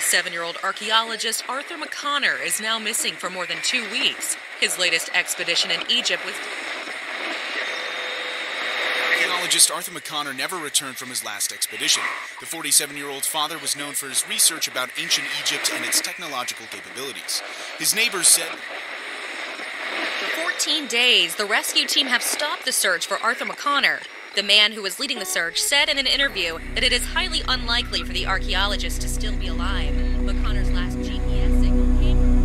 47-year-old archaeologist Arthur McConnor is now missing for more than 2 weeks. His latest expedition in Egypt was... Archaeologist Arthur McConnor never returned from his last expedition. The 47-year-old's father was known for his research about ancient Egypt and its technological capabilities. His neighbors said... For 14 days, the rescue team have stopped the search for Arthur McConnor. The man who was leading the search said in an interview that it is highly unlikely for the archaeologist to still be alive. McConnor's last GPS signal came from...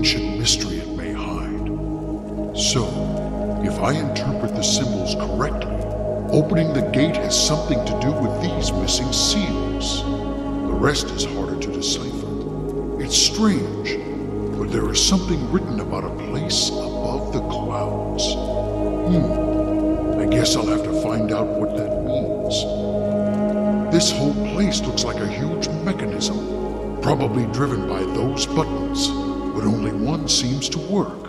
ancient mystery it may hide. So, if I interpret the symbols correctly, opening the gate has something to do with these missing seals. The rest is harder to decipher. It's strange, but there is something written about a place above the clouds. I guess I'll have to find out what that means. This whole place looks like a huge mechanism, probably driven by those buttons, but only one seems to work.